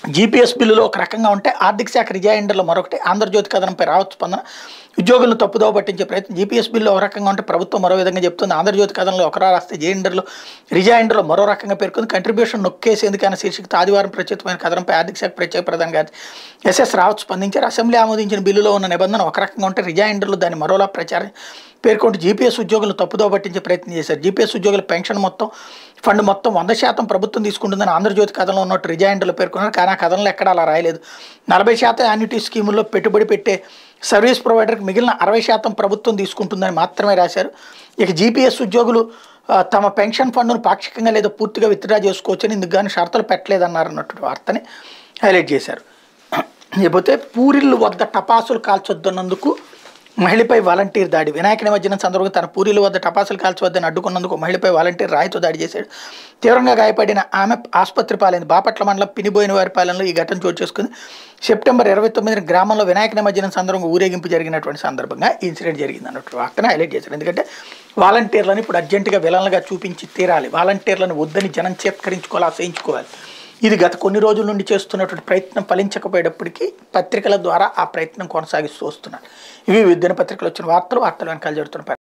GPS బిల్లులో ఒక రకంగా ఉంటే ఆర్థిక శాఖ రిజైండర్లో మరొకటి. ఆంధ్రజ్యోతి కథనంపై రావచ్చు స్పందన. ఉద్యోగులను తప్పుదోవ పట్టించే ప్రయత్నం. జీపీఎస్ బిల్లు ఒక రకంగా ఉంటే ప్రభుత్వం మరో విధంగా చెప్తుంది. ఆంధ్రజ్యోతి కథనంలో ఒకరా రాస్తే రిజైండర్లో మరో రకంగా పేర్కొంది. కంట్రిబ్యూషన్ నొక్కేసేందుకైనా శీర్షికతో ఆదివారం ప్రచురితమైన కథనంపై ఆర్థిక శాఖ ప్రత్యేక ప్రధాన గారు ఎస్ఎస్ రావచ్చు స్పందించారు. అసెంబ్లీ ఆమోదించిన బిల్లులో ఉన్న నిబంధన ఒక రకంగా ఉంటే రిజైండర్లు దాన్ని మరోలా ప్రచారం పేర్కొంటూ జీపీఎస్ ఉద్యోగులను తప్పుదోవ పట్టించే ప్రయత్నం చేశారు. జీపీఎస్ ఉద్యోగుల పెన్షన్ ఫండ్ మొత్తం 100% ప్రభుత్వం తీసుకుంటుందని ఆంధ్రజ్యోతి కథనంలో ఉన్నట్టు రిజైండర్లు పేర్కొన్నారు. కానీ ఆ కథనంలో ఎక్కడ అలా రాయలేదు. 40% యాన్యుటీ స్కీముల్లో పెట్టుబడి పెట్టే సర్వీస్ ప్రొవైడర్కి మిగిలిన 60% ప్రభుత్వం తీసుకుంటుందని మాత్రమే రాశారు. ఇక జీపీఎస్ ఉద్యోగులు తమ పెన్షన్ ఫండ్ను పాక్షికంగా లేదా పూర్తిగా విత్డ్రా చేసుకోవచ్చని ఇందుకు కానీ షరతులు పెట్టలేదన్నారు అన్నట్టు వార్తని హైలైట్ చేశారు. లేకపోతే పూరిళ్ళు వద్ద టపాసులు కాల్చొద్దన్నందుకు మహిళపై వాలంటీర్ దాడి. వినాయక నిమజ్జనం సందర్భంగా తన పూరిల వద్ద టపాసులు కాల్చవద్దని అడ్డుకున్నందుకు మహిళపై వాలంటీర్ రాయితో దాడి చేశాడు. తీవ్రంగా గాయపడిన ఆమె ఆసుపత్రి పాలైంది. బాపట్ల మండలం పినిబోయినవారిపాలెంలో ఈ ఘటన చోటు చేసుకుంది. సెప్టెంబర్ 29 గ్రామంలో వినాయక నిమజ్జనం సందర్భంగా ఊరేగింపు జరిగినటువంటి సందర్భంగా ఈ ఇన్సిడెంట్ జరిగింది అన్నట్టు వార్తను హైలైట్ చేశారు. ఎందుకంటే వాలంటీర్లను ఇప్పుడు అర్జెంటుగా విలన్లుగా చూపించి తీరాలి. వాలంటీర్లను వద్దని జనం చేత్కరించుకోవాలి, అసహించుకోవాలి. ఇది గత కొన్ని రోజుల నుండి చేస్తున్నటువంటి ప్రయత్నం ఫలించకపోయేటప్పటికీ పత్రికల ద్వారా ఆ ప్రయత్నం కొనసాగిస్తూ వస్తున్నారు. ఇవి విద్యన పత్రికలు వచ్చిన వార్తలు వెనకాల జరుగుతున్న